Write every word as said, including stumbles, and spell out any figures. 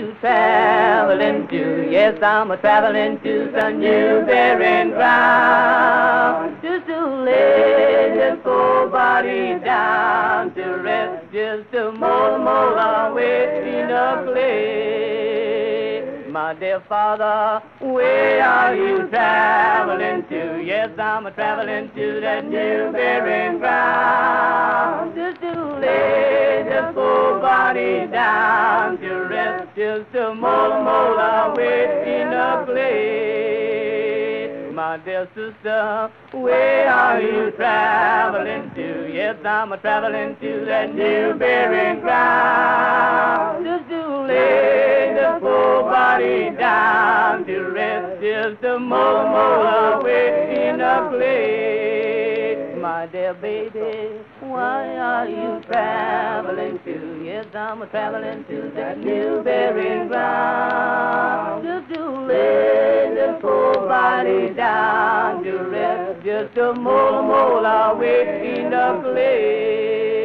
you traveling to? Yes, I'm a traveling to some new bearing ground. Just to lay this poor body down to rest, just to mold, mold away in a clay. My dear father, where are you traveling to? Yes, I'm a traveling to that new bearing ground. Just to lay this poor body down to rest, just to mold, mold away in a clay. My dear sister, where are you traveling to? Yes, I'm a traveling to that new bearing ground. Just to lay the poor body down to rest, just to mold, mold away in a clay. My dear baby, why are you traveling to? Yes, I'm a traveling to that new bearing ground. Just to lay the poor body down to rest, just to mold, mold away in the clay.